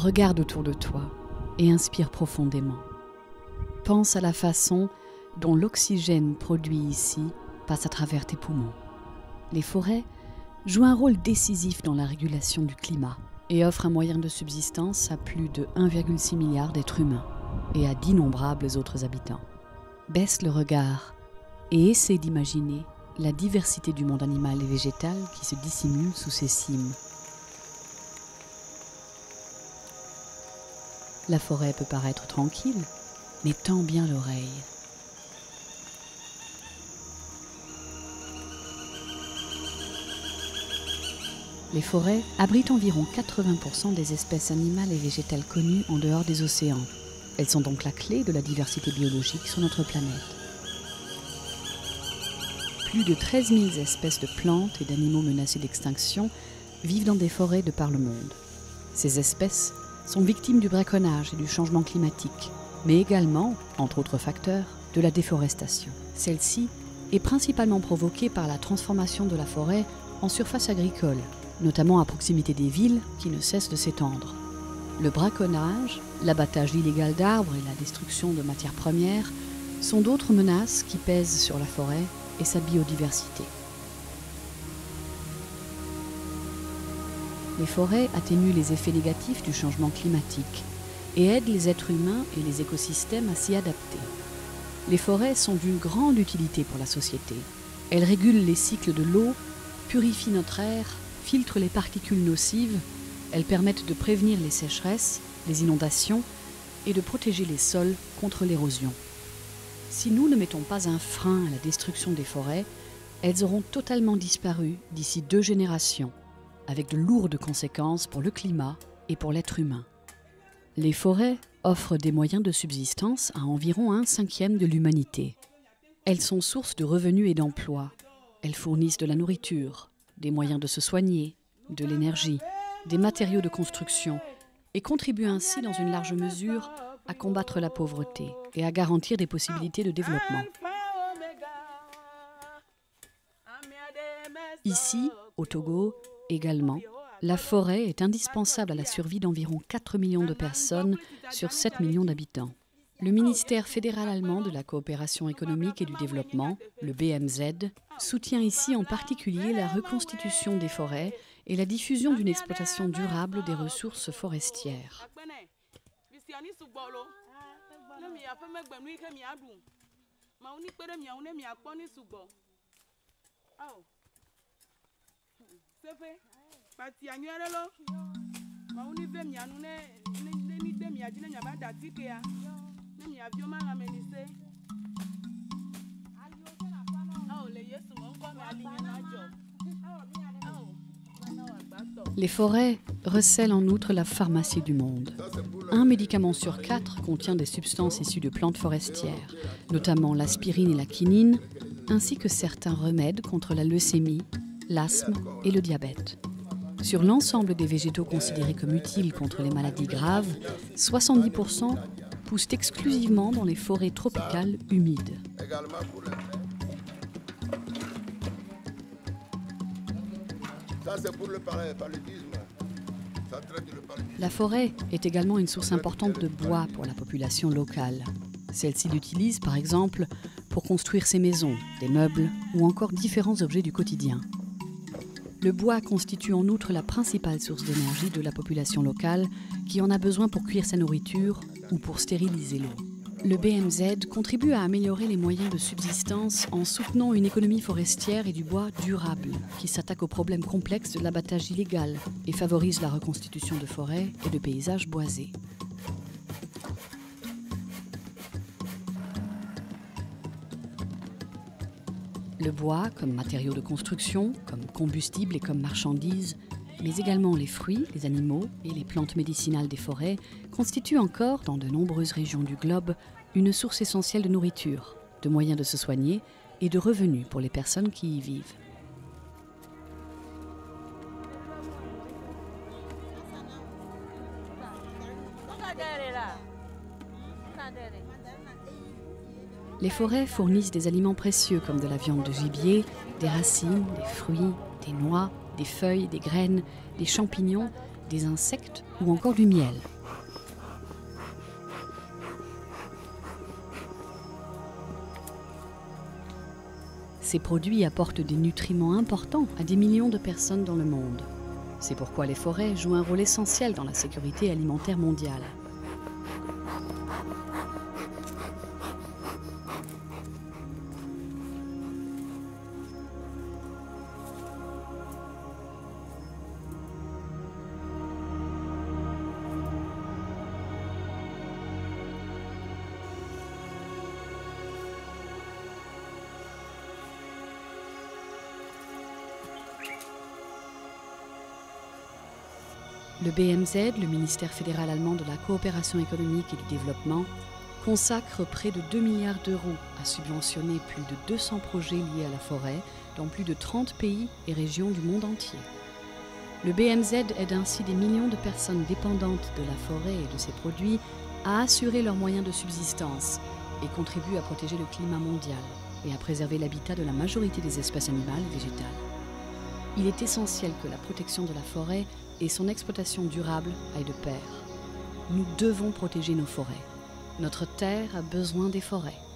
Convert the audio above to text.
Regarde autour de toi et inspire profondément. Pense à la façon dont l'oxygène produit ici passe à travers tes poumons. Les forêts jouent un rôle décisif dans la régulation du climat et offrent un moyen de subsistance à plus de 1,6 milliard d'êtres humains et à d'innombrables autres habitants. Baisse le regard et essaie d'imaginer la diversité du monde animal et végétal qui se dissimule sous ces cimes. La forêt peut paraître tranquille, mais tend bien l'oreille. Les forêts abritent environ 80% des espèces animales et végétales connues en dehors des océans. Elles sont donc la clé de la diversité biologique sur notre planète. Plus de 13 000 espèces de plantes et d'animaux menacés d'extinction vivent dans des forêts de par le monde. Ces espèces sont victimes du braconnage et du changement climatique, mais également, entre autres facteurs, de la déforestation. Celle-ci est principalement provoquée par la transformation de la forêt en surface agricole, notamment à proximité des villes qui ne cessent de s'étendre. Le braconnage, l'abattage illégal d'arbres et la destruction de matières premières sont d'autres menaces qui pèsent sur la forêt et sa biodiversité. Les forêts atténuent les effets négatifs du changement climatique et aident les êtres humains et les écosystèmes à s'y adapter. Les forêts sont d'une grande utilité pour la société. Elles régulent les cycles de l'eau, purifient notre air, filtrent les particules nocives, elles permettent de prévenir les sécheresses, les inondations et de protéger les sols contre l'érosion. Si nous ne mettons pas un frein à la destruction des forêts, elles auront totalement disparu d'ici 2 générations, avec de lourdes conséquences pour le climat et pour l'être humain. Les forêts offrent des moyens de subsistance à environ 1/5 de l'humanité. Elles sont source de revenus et d'emplois. Elles fournissent de la nourriture, des moyens de se soigner, de l'énergie, des matériaux de construction et contribuent ainsi dans une large mesure à combattre la pauvreté et à garantir des possibilités de développement. Ici, au Togo, également, la forêt est indispensable à la survie d'environ 4 millions de personnes sur 7 millions d'habitants. Le ministère fédéral allemand de la coopération économique et du développement, le BMZ, soutient ici en particulier la reconstitution des forêts et la diffusion d'une exploitation durable des ressources forestières. Les forêts recèlent en outre la pharmacie du monde. Un médicament sur 4 contient des substances issues de plantes forestières, notamment l'aspirine et la quinine, ainsi que certains remèdes contre la leucémie, l'asthme et le diabète. Sur l'ensemble des végétaux considérés comme utiles contre les maladies graves, 70% poussent exclusivement dans les forêts tropicales humides. La forêt est également une source importante de bois pour la population locale. Celle-ci l'utilise par exemple pour construire ses maisons, des meubles ou encore différents objets du quotidien. Le bois constitue en outre la principale source d'énergie de la population locale qui en a besoin pour cuire sa nourriture ou pour stériliser l'eau. Le BMZ contribue à améliorer les moyens de subsistance en soutenant une économie forestière et du bois durable qui s'attaque aux problèmes complexes de l'abattage illégal et favorise la reconstitution de forêts et de paysages boisés. Le bois comme matériau de construction, comme combustible et comme marchandise, mais également les fruits, les animaux et les plantes médicinales des forêts constituent encore, dans de nombreuses régions du globe, une source essentielle de nourriture, de moyens de se soigner et de revenus pour les personnes qui y vivent. Les forêts fournissent des aliments précieux comme de la viande de gibier, des racines, des fruits, des noix, des feuilles, des graines, des champignons, des insectes ou encore du miel. Ces produits apportent des nutriments importants à des millions de personnes dans le monde. C'est pourquoi les forêts jouent un rôle essentiel dans la sécurité alimentaire mondiale. Le BMZ, le ministère fédéral allemand de la coopération économique et du développement, consacre près de 2 milliards d'euros à subventionner plus de 200 projets liés à la forêt dans plus de 30 pays et régions du monde entier. Le BMZ aide ainsi des millions de personnes dépendantes de la forêt et de ses produits à assurer leurs moyens de subsistance et contribue à protéger le climat mondial et à préserver l'habitat de la majorité des espèces animales et végétales. Il est essentiel que la protection de la forêt et son exploitation durable aillent de pair. Nous devons protéger nos forêts. Notre terre a besoin des forêts.